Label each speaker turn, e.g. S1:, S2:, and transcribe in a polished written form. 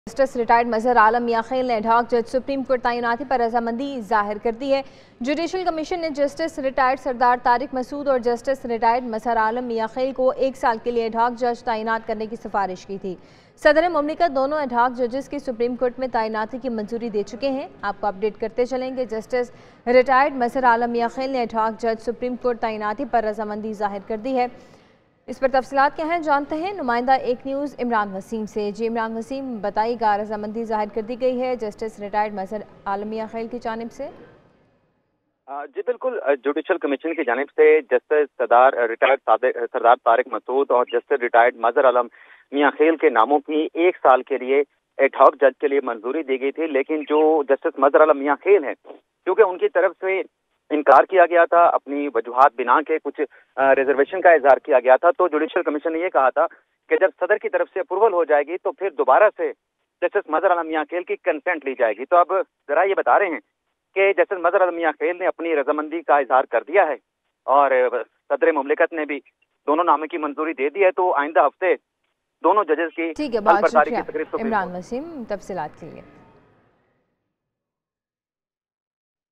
S1: Justice retired मजहर आलम मियां खेल ने ad hoc जज सुप्रीम कोर्ट तैनाती पर रजामंदी जाहिर कर दी है। जुडिशल कमीशन ने जस्टिस रिटायर्ड सरदार तारिक मसूद और जस्टिस रिटायर्ड मजहर आलम मियां खेल को 1 साल के लिए एडहॉक जज तैनात करने की सिफारिश की थी। सदर मुमलिकत दोनों एडहॉक जजेस की सुप्रीम कोर्ट में तैनाती की मंजूरी दे चुके हैं। आपको अपडेट करते चलेंगे। जस्टिस रिटायर्ड मजहर आलम मियां खेल ने एडहॉक जज सुप्रीम कोर्ट तैनाती पर रजामंदी जाहिर कर दी है। इस पर तफसीलात क्या हैं जानते हैं नुमाइंदा एक न्यूज़ इमरान वसीम से। जी इमरान वसीम, बताइएगा, रजामंदी जाहिर कर दी गई है जस्टिस रिटायर्ड मजहर आलम मियां खेल की जानिब से।
S2: जी बिल्कुल, जुडिशल कमीशन की जानिब से जस्टिस सरदार तारिक मसूद और जस्टिस रिटायर्ड मजहर आलम मियां खेल के नामों की 1 साल के लिए एडहॉक जज के लिए मंजूरी दी गई थी। लेकिन जो जस्टिस मजहर आलम मियां खेल हैं, क्योंकि उनकी तरफ से इनकार किया गया था, अपनी वजूहात बिना के कुछ रिजर्वेशन का इजहार किया गया था, तो जुडिशल कमीशन ने यह कहा था कि जब सदर की तरफ से अप्रूवल हो जाएगी तो फिर दोबारा से जस्टिस मजहर आलम मियां खेल की कंसेंट ली जाएगी। तो अब जरा ये बता रहे हैं कि जस्टिस मजहर आलम मियां खेल ने अपनी रजामंदी का इजहार कर दिया है और सदर मुमलिकत ने भी दोनों नामों की मंजूरी दे दी है। तो आइंदा हफ्ते दोनों जजेस की
S1: ठीक है, बहुत शुक्रिया इमरान वसीम तफसीलात के लिए।